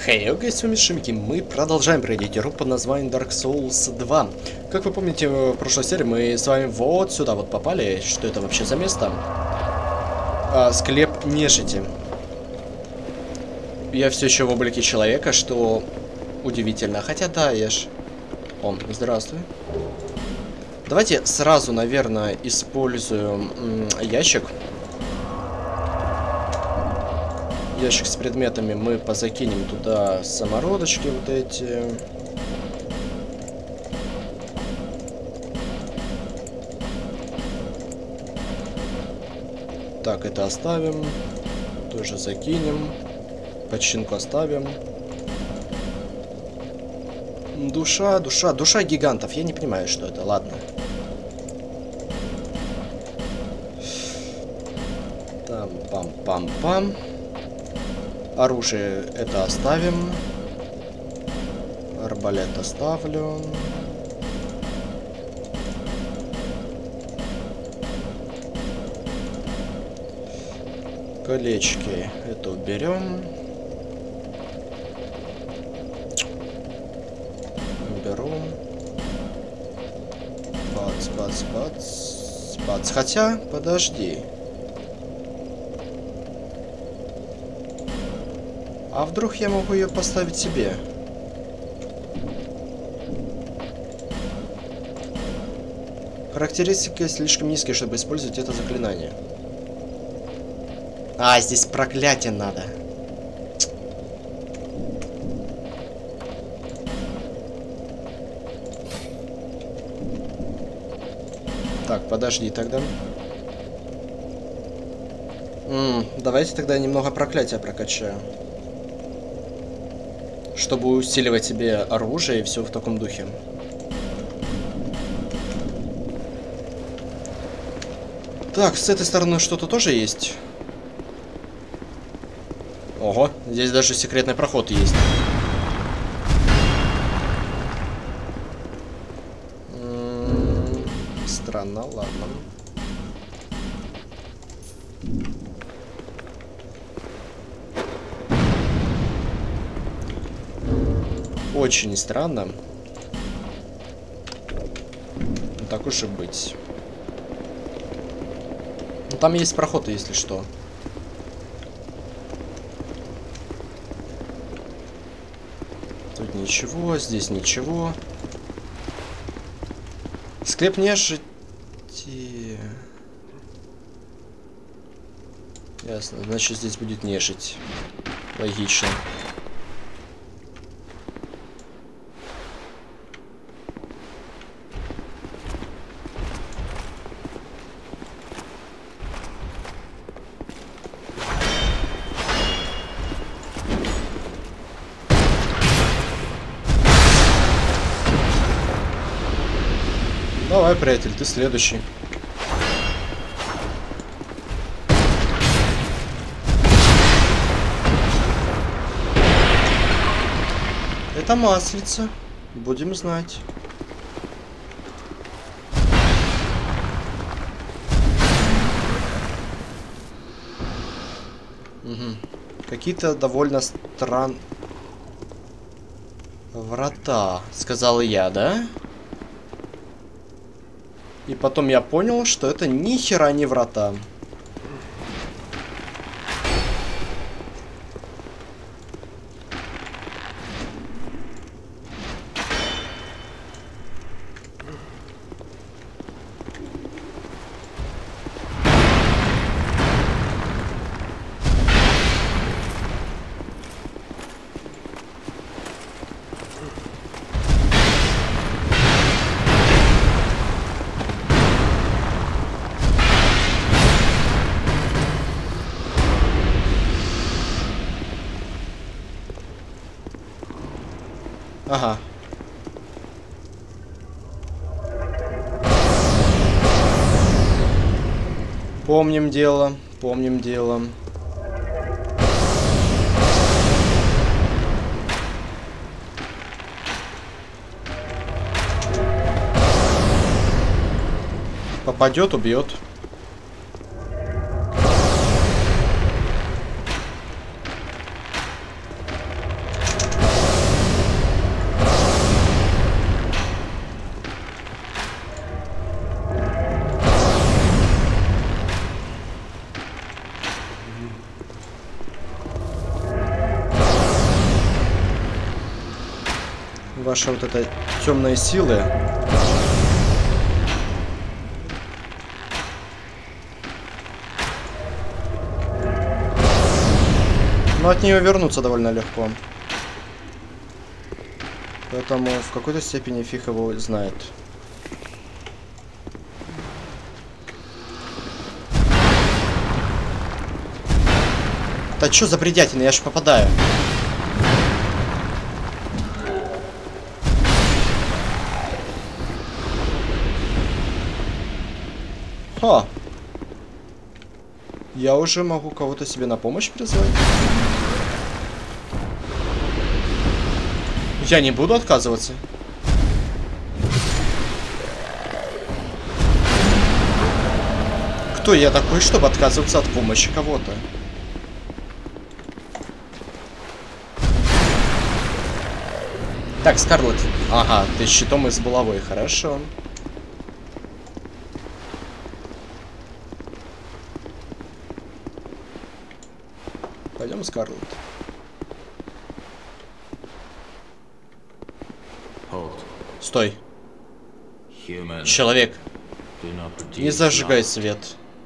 Хей, окей, с вами Шимки. Мы продолжаем пройти игру под названием Dark Souls 2. Как вы помните, в прошлой серии мы с вами вот сюда вот попали. Что это вообще за место? Склеп нежити. Я все еще в облике человека, что удивительно. Хотя да, я ж... здравствуй. Давайте сразу, наверное, используем ящик. Ящик с предметами мы позакинем туда самородочки вот эти. Так, это оставим. Тоже закинем. Починку оставим. Душа гигантов. Я не понимаю, что это. Ладно. Там, пам-пам-пам. Оружие это оставим. Арбалет оставлю. Колечки это уберем. Уберу. Бац. Хотя, подожди. А вдруг я могу ее поставить себе? Характеристики слишком низкие, чтобы использовать это заклинание. А, здесь проклятие надо. Так, подожди тогда. Давайте тогда немного проклятия прокачаю. Чтобы усиливать себе оружие и все в таком духе. Так, с этой стороны что-то тоже есть. Ого, здесь даже секретный проход есть. Странно, ладно. Очень странно. Ну, так уж и быть. Ну, там есть проход, если что. Тут ничего, здесь ничего. Склеп нежити. Ясно, значит здесь будет нежить. Логично. Давай, приятель, ты следующий. Это маслица. Будем знать. Угу. Какие-то довольно странные врата, сказал я, да? И потом я понял, что это ни хера не врата. Ага. Помним дело, помним дело. Попадет, убьет. ваша вот эта темная сила. Но от нее вернуться довольно легко. Поэтому в какой-то степени фиг его знает. Да чё за бредятина, я ж попадаю. Ха. Я уже могу кого-то себе на помощь призвать. Я не буду отказываться. Кто я такой, чтобы отказываться от помощи кого-то? Так, Скарлетт. Ага, ты щитом из булавой, хорошо. Пойдем, Скарлетт. Стой. Человек. Не зажигай свет.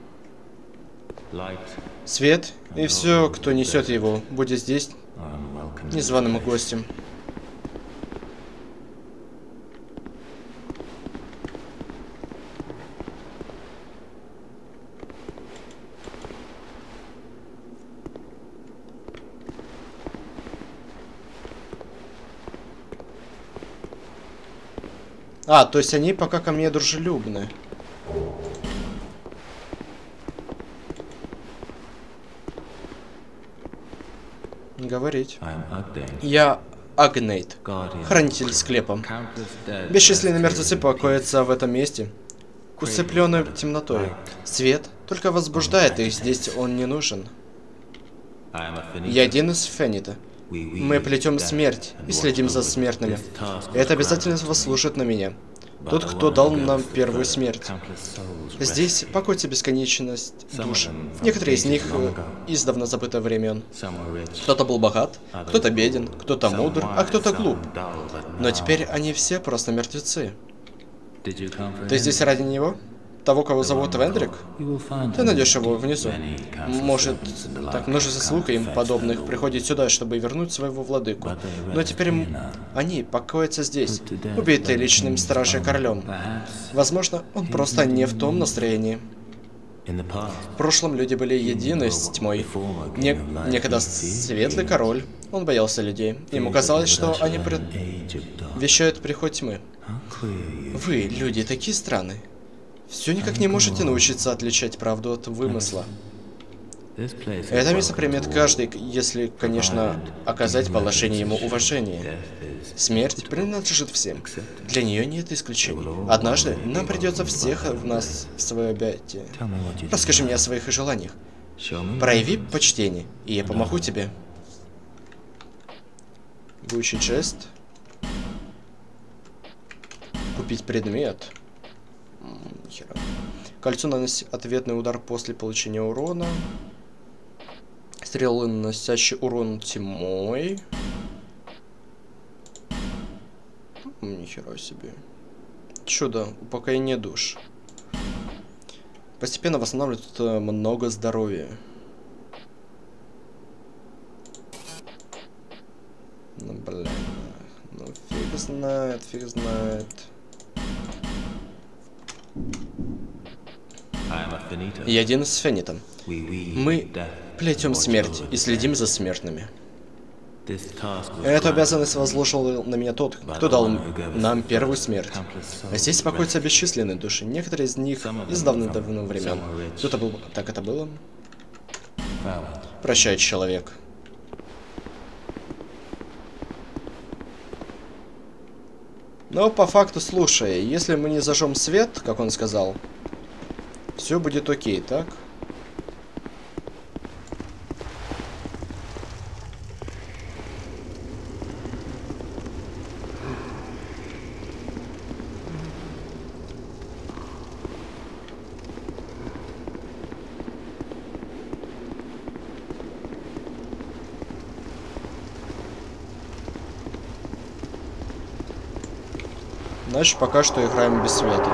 Свет и все, кто несет его, будет здесь незваным гостем. А, то есть они пока ко мне дружелюбны. Говорить. Я Агнейт, хранитель склепа. Бесчисленные мертвецы покоятся в этом месте, усыпленные темнотой. Свет только возбуждает их, здесь он не нужен. Я один из Фенита. Мы плетем смерть и следим за смертными. Это обязательно послужит на меня. Тот, кто дал нам первую смерть. Здесь покоится бесконечность душ. Некоторые из них издавна забыто времен. Кто-то был богат, кто-то беден, кто-то мудр, а кто-то глуп. Но теперь они все просто мертвецы. Ты здесь ради него? Того, кого зовут Вендрик? Ты найдешь его внизу. Может, так множество слуг им подобных приходит сюда, чтобы вернуть своего владыку. Но теперь они покоятся здесь, убитые личным стражей королем. Возможно, он просто не в том настроении. В прошлом люди были едины с тьмой. Некогда светлый король, он боялся людей. Ему казалось, что они вещают приход тьмы. Вы, люди, такие странные. Все никак не можете научиться отличать правду от вымысла. Это место примет каждый, если, конечно, оказать положение ему уважение. Смерть принадлежит всем. Для нее нет исключений. Однажды нам придется всех в нас в свое объятие. Расскажи мне о своих желаниях. Прояви почтение, и я помогу тебе. Выучить жест. Купить предмет. Нихера. Кольцо наносит ответный удар после получения урона. Стрелы, наносящие урон тьмой. Нихера себе. Чудо, упокоение душ. Постепенно восстанавливает много здоровья. Ну блин. Ну фиг знает, фиг знает. Я один с Фенитом. Мы плетем смерть и следим за смертными. Эту обязанность возложил на меня тот, кто дал нам первую смерть. А здесь покоятся бесчисленные души. Некоторые из них из давно-давно времен. Кто-то был... Так это было? Прощай, человек. Но по факту, слушай, если мы не зажжем свет, как он сказал, все будет окей, так? Значит, пока что играем без света.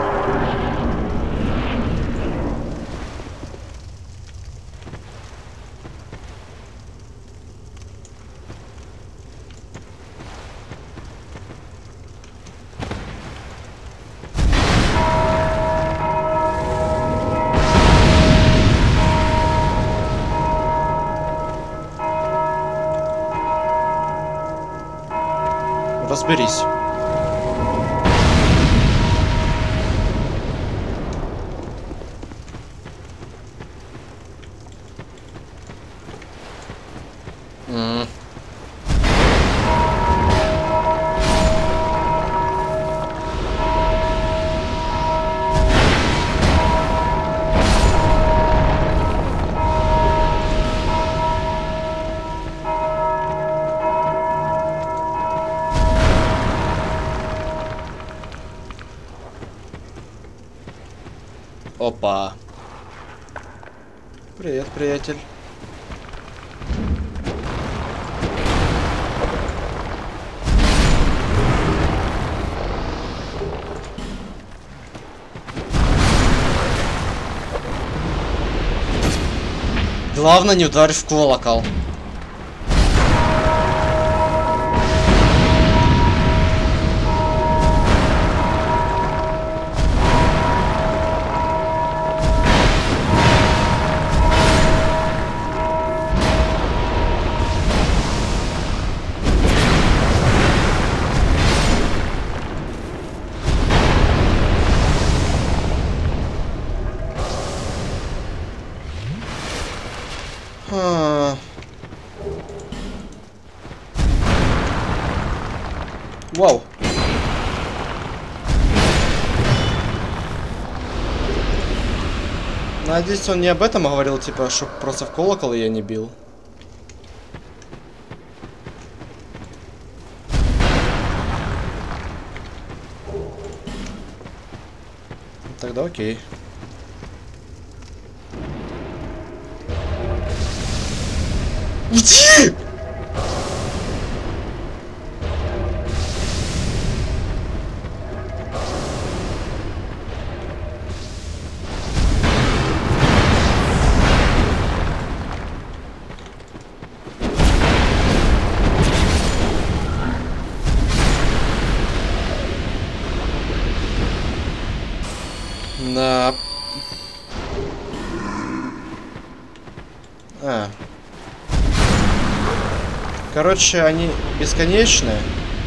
Разберись. Опа. Привет, приятель. Главное, не ударь в колокол. Вау. Надеюсь, он не об этом говорил, типа, чтоб просто в колокол я не бил. Тогда окей. Иди! На... Короче, они бесконечные.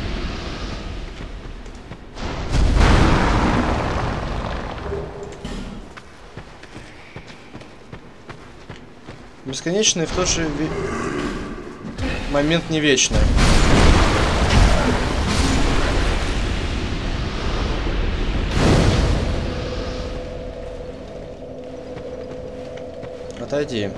Бесконечные в тот же момент не вечные. Отойди.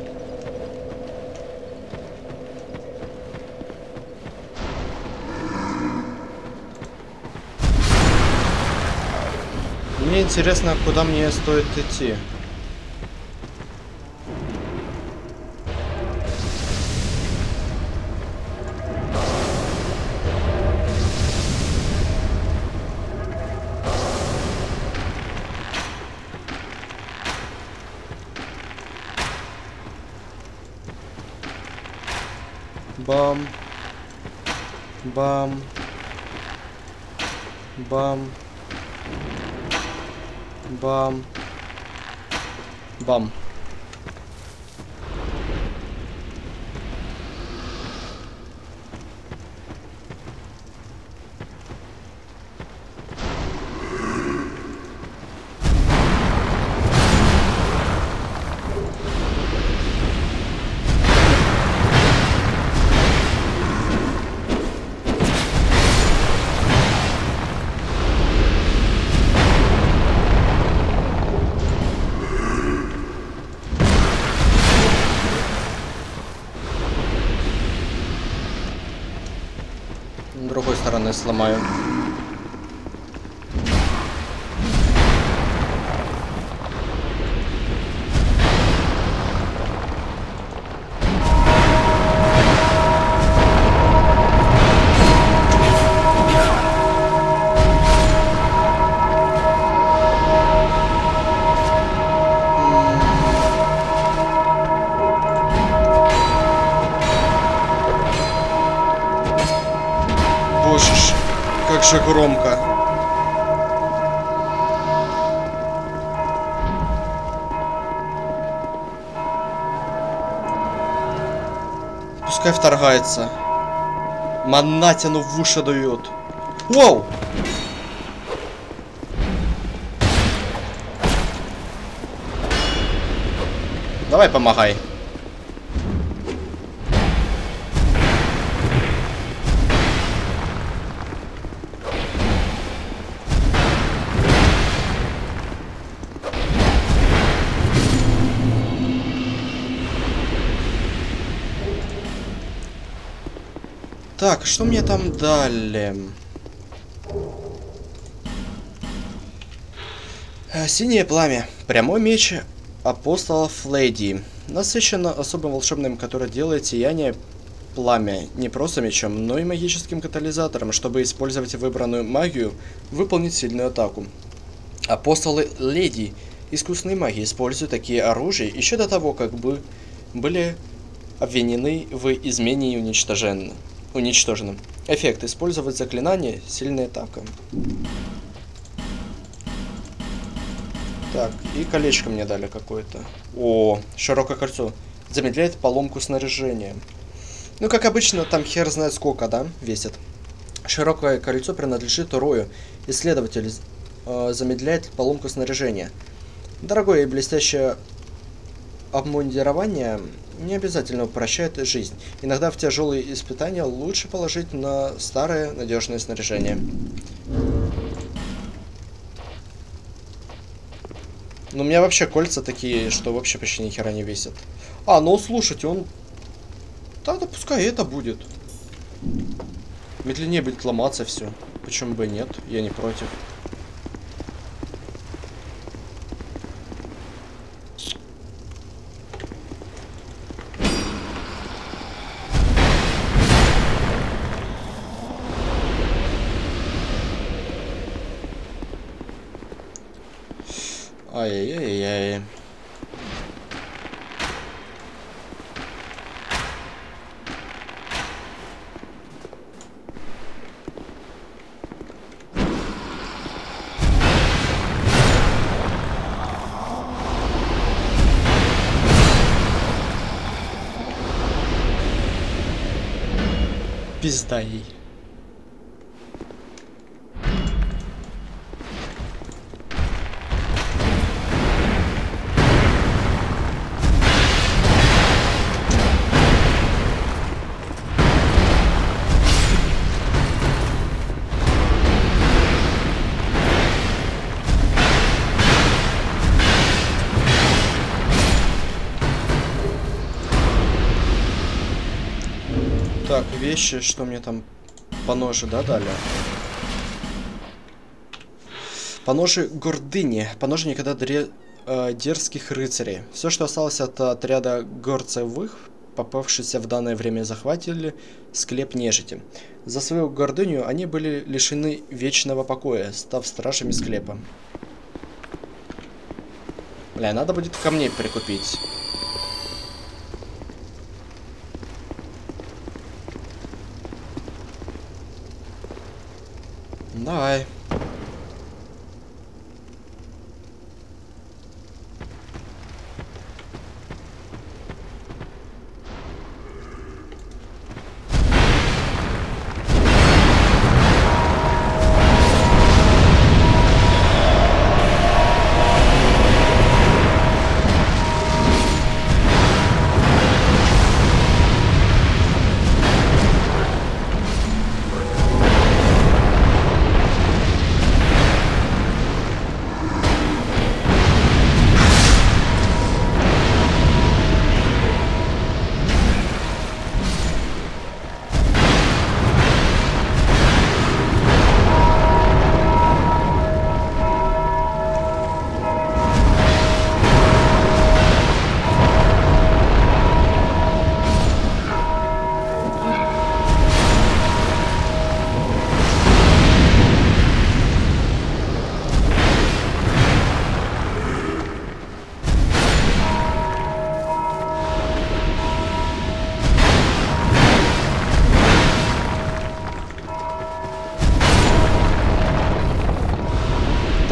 Мне интересно, куда мне стоит идти. Бам. Бам. Бам. Бам. Бам. С другой стороны сломаю. же громко. Пускай вторгается. Манатину в уши дует. Воу! Давай помогай. Так, что мне там дали? Синее пламя. Прямой меч апостолов Леди. Насыщено особым волшебным, которое делает сияние пламя не просто мечом, но и магическим катализатором, чтобы использовать выбранную магию, выполнить сильную атаку. Апостолы Леди, искусные маги, используют такие оружия еще до того, как бы были обвинены в измене и уничтоженном. Эффект. Использовать заклинание. Сильная атака. Так, и колечко мне дали какое-то. О, широкое кольцо. Замедляет поломку снаряжения. Ну, как обычно, там хер знает сколько, да, весит. Широкое кольцо принадлежит Рою. Исследователь замедляет поломку снаряжения. Дорогое и блестящее обмундирование не обязательно упрощает жизнь. Иногда в тяжелые испытания лучше положить на старое надежное снаряжение. Но у меня вообще кольца такие, что вообще почти ни хера не весят. А, ну слушайте, он... Да пускай это будет. Медленнее будет ломаться все. Почему бы и нет? Я не против. Ай-яй-яй-яй. Пизда ей. Так, вещи, что мне там по ноже, да, дали? По ноже гордыни. По ноже никогда дерзких рыцарей. Все, что осталось от отряда горцевых, попавшиеся в данное время захватили склеп нежити. За свою гордыню они были лишены вечного покоя, став стражами склепа. Бля, надо будет камней прикупить. Давай.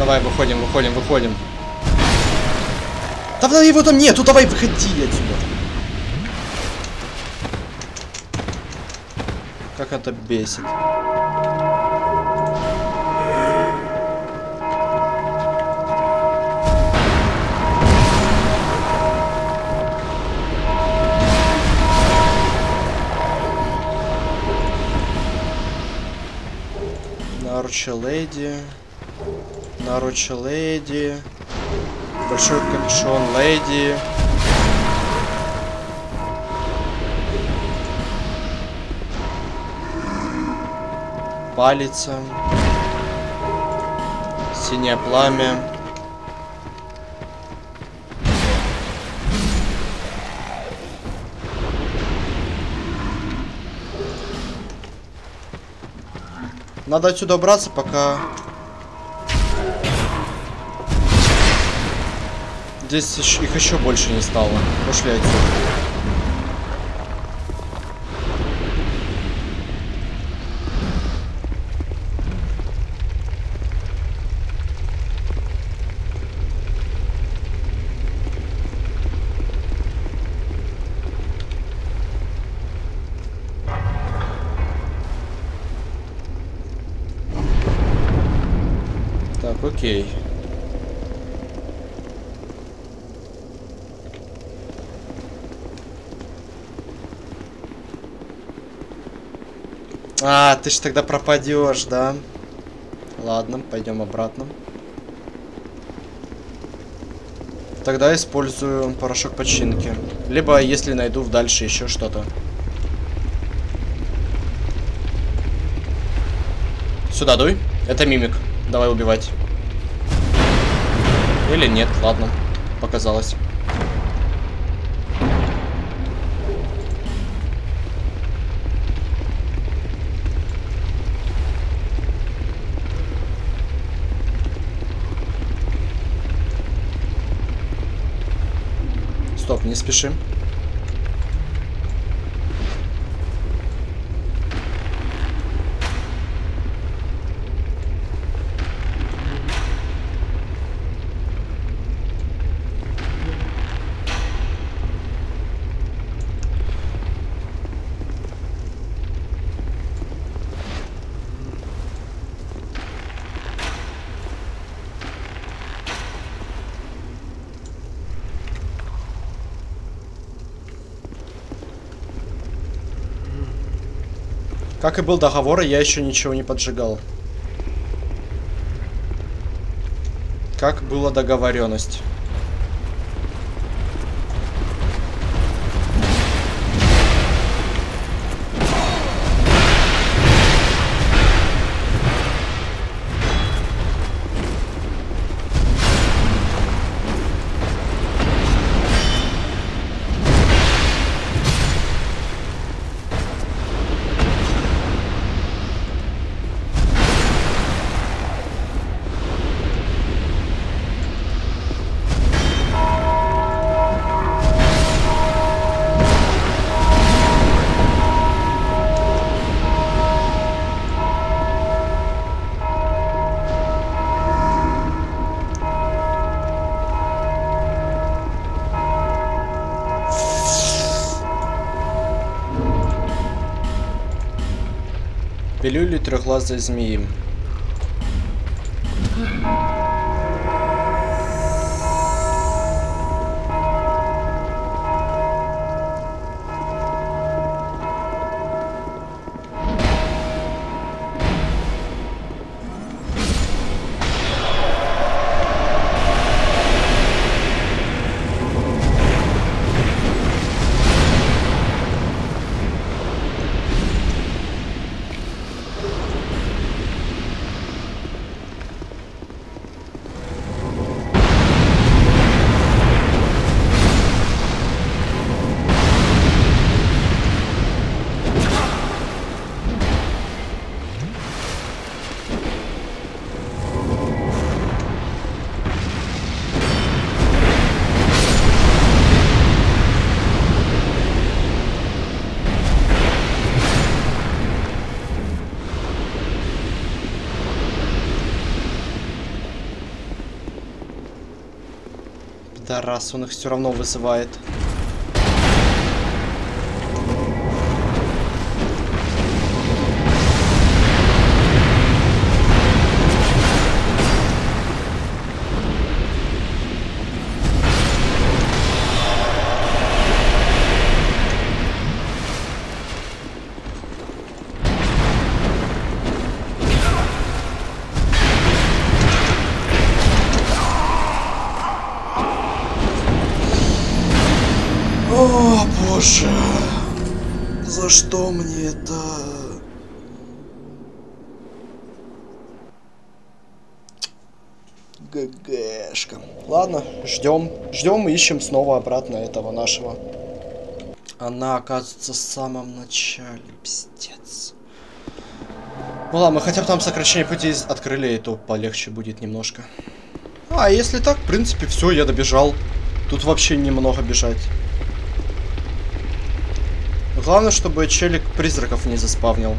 Давай, выходим, выходим, выходим. Давно его там нету, давай, выходи отсюда. Как это бесит. Наручи леди. Наручи леди. Большой капюшон леди. Палица. Синее пламя. Надо отсюда убраться, пока... Здесь их еще больше не стало. Пошли отсюда. Так, окей. А, ты ж тогда пропадешь, да? Ладно, пойдем обратно. Тогда использую порошок починки. Либо, если найду дальше еще что-то. Сюда дуй. Это мимик. Давай убивать. Или нет, ладно. Показалось. Стоп, не спешим. Как и был договор, я еще ничего не поджигал. Как была договоренность. Пилюли трехглазой змеи. Да раз он их все равно вызывает. О, боже. За что мне это? ГГшка. Ладно, ждем. Ждем и ищем снова обратно этого нашего. Она, оказывается, в самом начале. Пиздец. Ну ладно, мы хотя бы там сокращение пути открыли, и то полегче будет немножко. А, если так, в принципе, все, я добежал. Тут вообще немного бежать. Главное, чтобы челик призраков не заспавнил.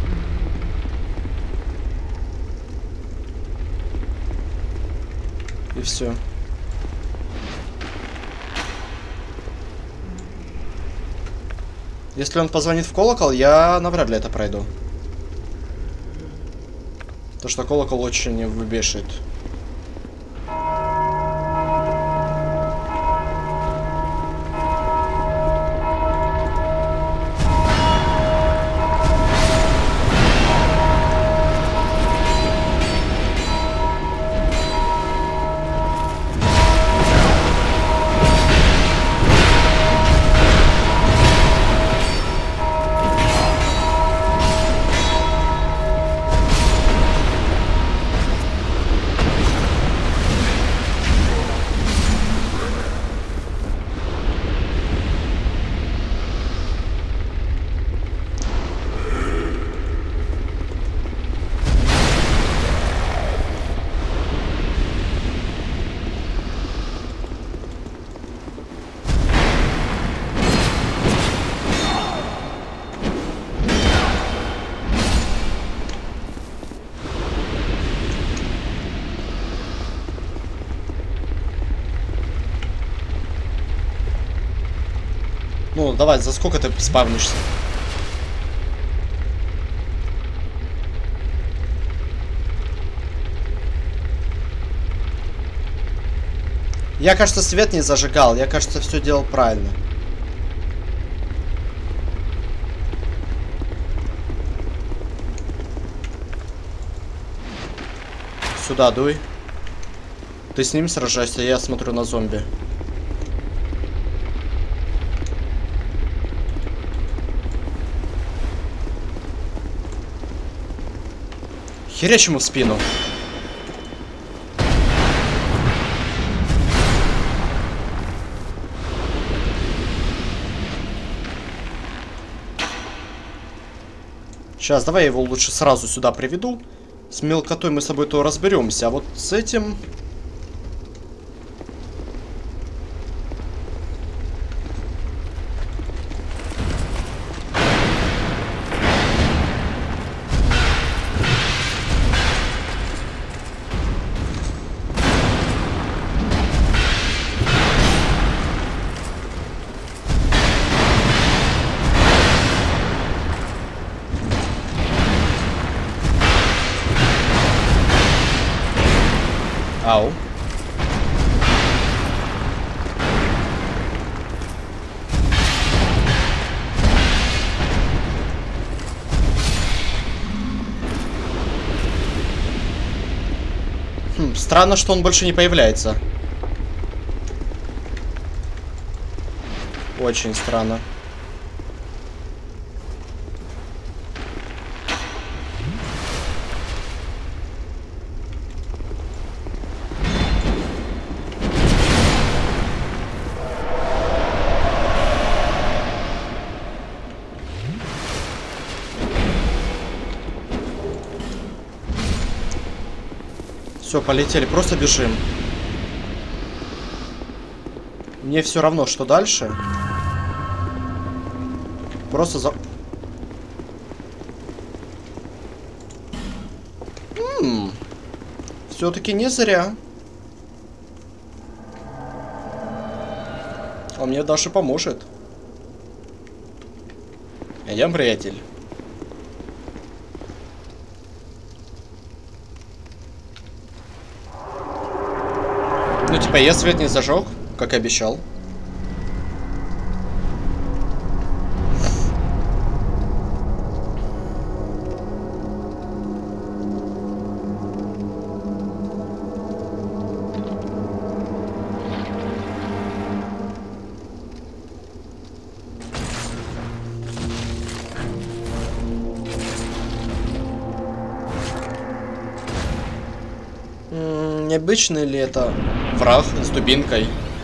И все. Если он позвонит в колокол, я навряд ли это пройду. То, что колокол очень выбешивает. Ну, давай, за сколько ты спавнишься? Я, кажется, свет не зажигал. Я, кажется, все делал правильно. Сюда дуй. Ты с ним сражайся, я смотрю на зомби. Херячь ему в спину. Сейчас, давай я его лучше сразу сюда приведу. С мелкотой мы с тобой то разберемся, а вот с этим... Ау. Странно, что он больше не появляется. Очень странно. Все, полетели, просто бежим. Мне все равно, что дальше. Просто за... Все-таки не зря. Он мне даже поможет. Идем, приятель. Ну, типа, я свет не зажег, как и обещал. Необычный ли это враг с дубинкой?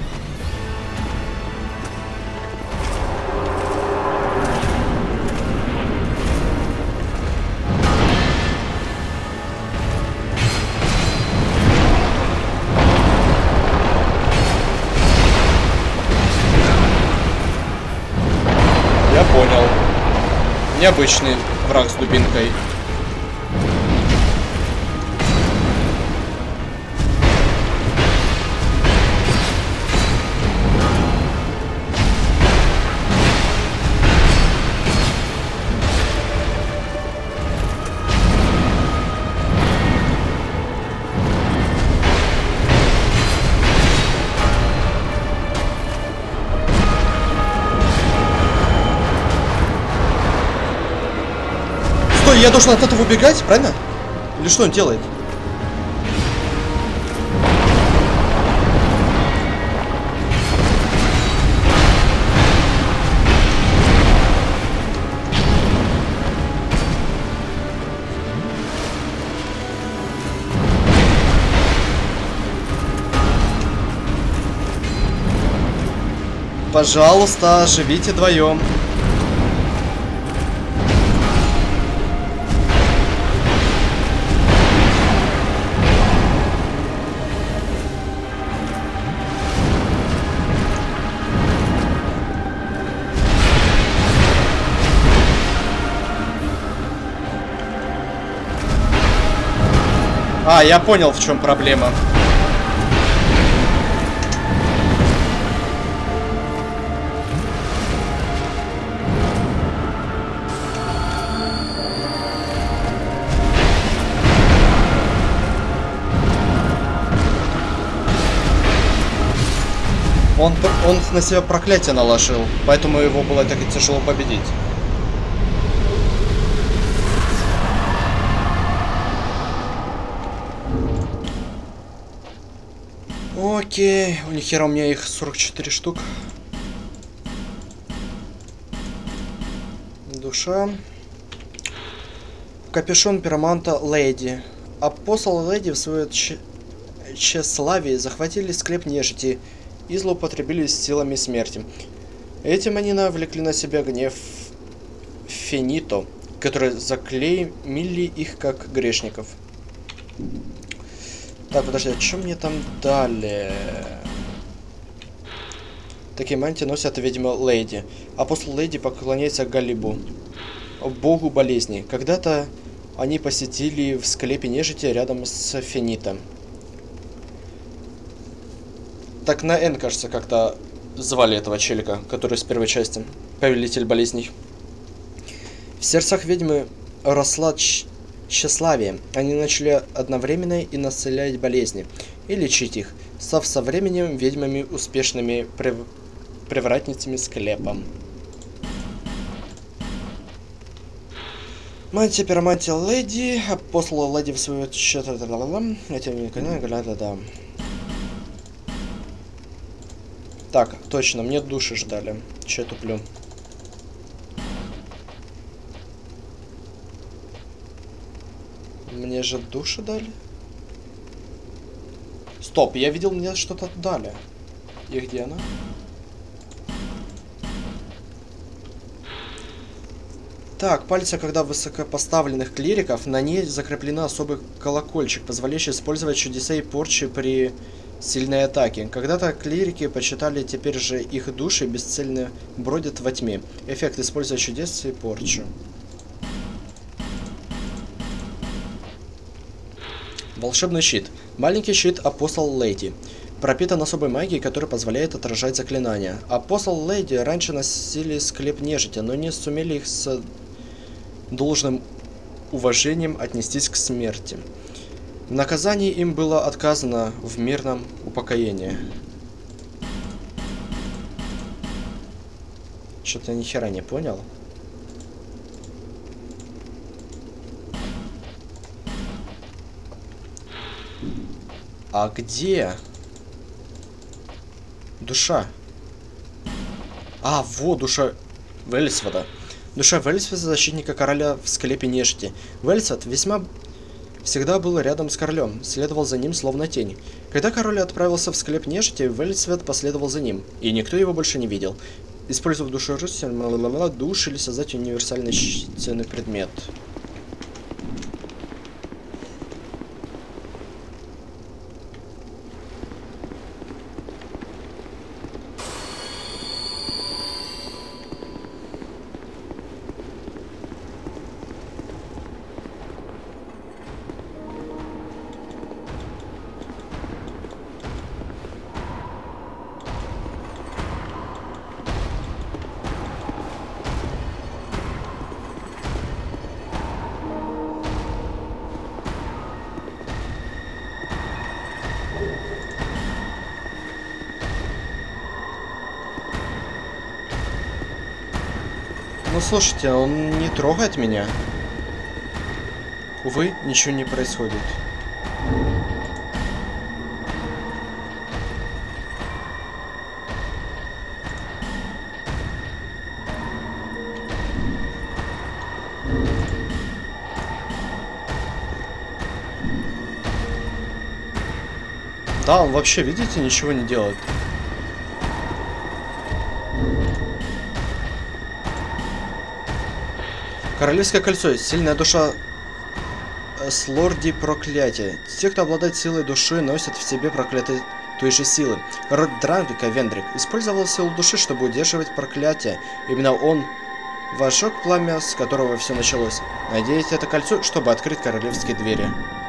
Я понял. Необычный враг с дубинкой. Стой, я должен от этого убегать, правильно? Или что он делает? Пожалуйста, живите вдвоем. А, я понял, в чем проблема. Он на себя проклятие наложил, поэтому его было так и тяжело победить. Окей, у них хера у меня их 44 штук. Душа. Капюшон пироманта Леди. Апостол Леди в свое тщеславие захватили склеп нежити и злоупотребили силами смерти. Этим они навлекли на себя гнев Фенито, которые заклеймили их как грешников. Так, подожди, а что мне там дали? Такие мантии носят, видимо, Леди. Апостол Леди поклоняется Галибу, богу болезни. Когда-то они посетили в склепе нежити рядом с Фенитом. Так на Н, кажется, как-то звали этого челика, который с первой части. Повелитель болезней. В сердцах ведьмы росла тщеславие. Они начали одновременно и населять болезни, и лечить их, став со временем ведьмами успешными привратницами склепа. Мантия пиромантия Леди, апостол Леди в свою да. Так, точно, мне души ждали. Че я туплю? Мне же души дали? Стоп, я видел, мне что-то дали. И где она? Так, пальцы, когда высокопоставленных клириков, на ней закреплен особый колокольчик, позволяющий использовать чудеса и порчи при сильной атаке. Когда-то клирики почитали, теперь же их души бесцельно бродят во тьме. Эффект используя чудес и порчу. Волшебный щит. Маленький щит апостол Леди. пропитан особой магией, которая позволяет отражать заклинания. Апостол Леди раньше носили склеп нежити, но не сумели их с должным уважением отнестись к смерти. В наказании им было отказано в мирном упокоении. Что-то я ни хера не понял. А где душа? А, вот душа Вельсвода. Душа Вельсвода, защитника короля в склепе нежити. Вельсвод всегда был рядом с королем, следовал за ним словно тень. Когда король отправился в склеп нежити, Вельсвод последовал за ним, и никто его больше не видел. Используя душу Руси, душ или создать универсальный ценный предмет. Ну слушайте, он не трогает меня. Увы, ничего не происходит. Да, он вообще, видите, ничего не делает. Королевское кольцо. Сильная душа Слорди проклятия. Те, кто обладает силой души, носят в себе проклятие той же силы. Род Дранвика Вендрик использовал силу души, чтобы удерживать проклятие. Именно он вожег пламя, с которого все началось. Надеюсь, это кольцо, чтобы открыть королевские двери.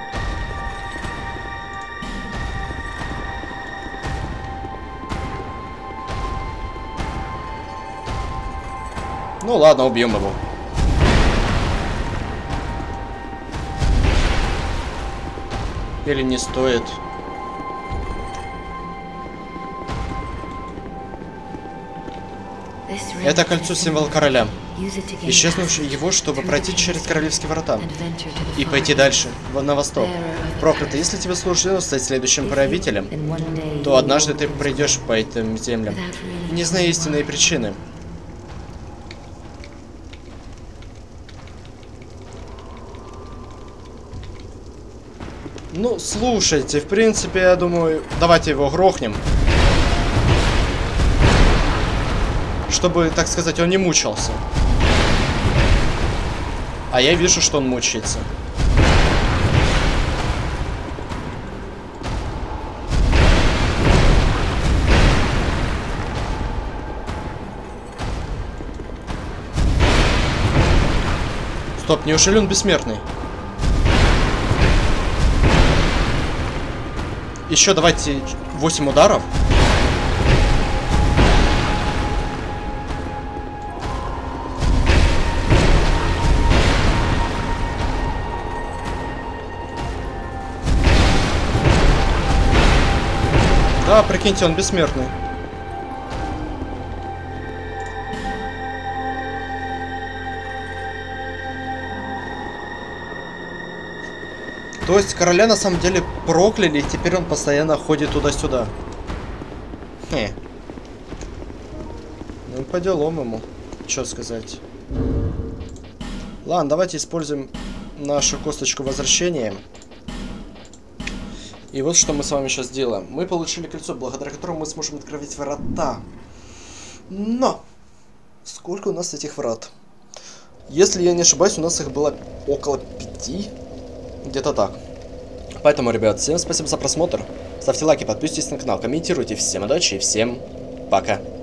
Ну ладно, убьем его. Или не стоит? Это кольцо — символ короля. Исчезнувший его, чтобы пройти через королевские врата и пойти дальше, на восток. Проклято, если тебе суждено стать следующим правителем, то однажды ты придешь по этим землям, не зная истинной причины. Ну, слушайте, в принципе, я думаю, давайте его грохнем. Чтобы, так сказать, он не мучился. А я вижу, что он мучается. Стоп, неужели он бессмертный? Еще давайте 8 ударов. Да, прикиньте, он бессмертный. То есть короля на самом деле прокляли, и теперь он постоянно ходит туда-сюда. Хе. Ну по делам ему. Что сказать. Ладно, давайте используем нашу косточку возвращения. И вот что мы с вами сейчас делаем. Мы получили кольцо, благодаря которому мы сможем открыть врата. Но! Сколько у нас этих врат? Если я не ошибаюсь, у нас их было около 5. Где-то так. Поэтому, ребят, всем спасибо за просмотр. Ставьте лайки, подписывайтесь на канал, комментируйте. Всем удачи и всем пока.